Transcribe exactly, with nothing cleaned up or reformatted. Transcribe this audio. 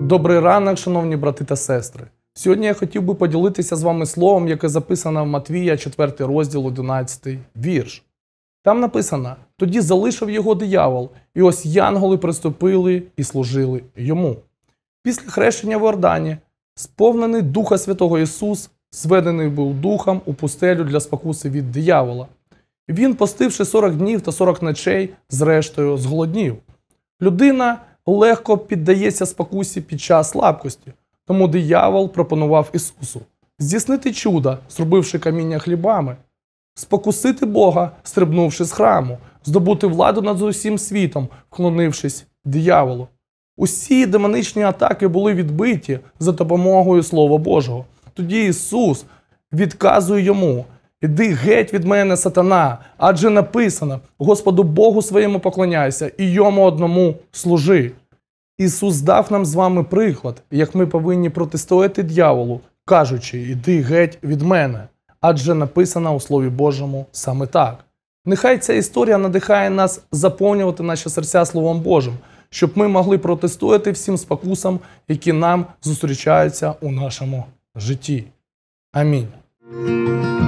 Добрий ранок, шановні брати та сестри. Сьогодні я хотів би поділитися з вами словом, яке записано в Матвія, четвертий розділ, одинадцятий вірш. Там написано: «Тоді залишив його диявол, і ось янголи приступили і служили йому». Після хрещення в Йордані, сповнений Духа Святого Ісус, зведений був духом у пустелю для спокуси від диявола. Він, постивши сорок днів та сорок ночей, зрештою зголоднів. Людина легко піддається спокусі під час слабкості, тому диявол пропонував Ісусу здійснити чудо, зробивши каміння хлібами, спокусити Бога, стрибнувши з храму, здобути владу над усім світом, вклонившись дияволу. Усі демоничні атаки були відбиті за допомогою Слова Божого. Тоді Ісус відказує йому: «Іди геть від мене, сатана, адже написано: Господу Богу своєму поклоняйся і йому одному служи». Ісус дав нам з вами приклад, як ми повинні протистояти дьяволу, кажучи: «Іди геть від мене», адже написано у Слові Божому саме так. Нехай ця історія надихає нас заповнювати наші серця Словом Божим, щоб ми могли протистояти всім спокусам, які нам зустрічаються у нашому житті. Амінь.